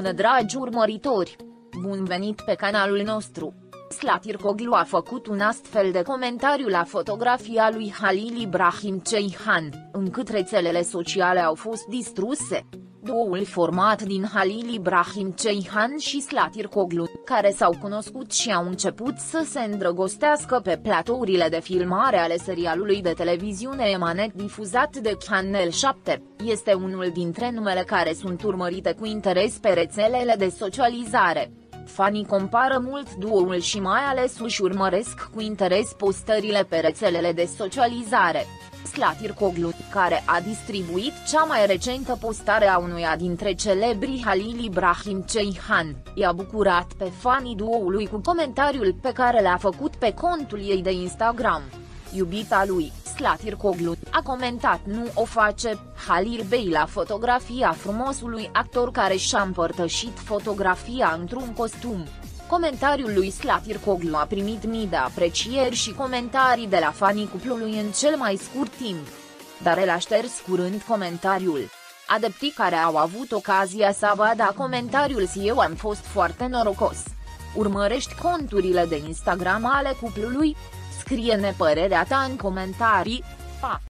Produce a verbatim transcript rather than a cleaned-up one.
Bună dragi urmăritori! Bun venit pe canalul nostru! Slatircoglu a făcut un astfel de comentariu la fotografia lui Halil Ibrahim Ceyhan, încât rețelele sociale au fost distruse. Duoul format din Halil Ibrahim Ceyhan și Slatircoglu, care s-au cunoscut și au început să se îndrăgostească pe platourile de filmare ale serialului de televiziune Emanet difuzat de Canal șapte, este unul dintre numele care sunt urmărite cu interes pe rețelele de socializare. Fanii compară mult duoul și mai ales își urmăresc cu interes postările pe rețelele de socializare. Slatircoglu, care a distribuit cea mai recentă postare a unuia dintre celebrii Halil Ibrahim Ceyhan, i-a bucurat pe fanii duoului cu comentariul pe care l-a făcut pe contul ei de Instagram. Iubita lui, Slatircoglu, a comentat: "Nu o face, Halil Bey" la fotografia frumosului actor care și-a împărtășit fotografia într-un costum. Comentariul lui Slatircoglu a primit mii de aprecieri și comentarii de la fanii cuplului în cel mai scurt timp. Dar el a șters curând comentariul. Adeptii care au avut ocazia să vadă comentariul zic: "Eu am fost foarte norocos. Urmărești conturile de Instagram ale cuplului? Scrie-ne părerea ta în comentarii, pa!"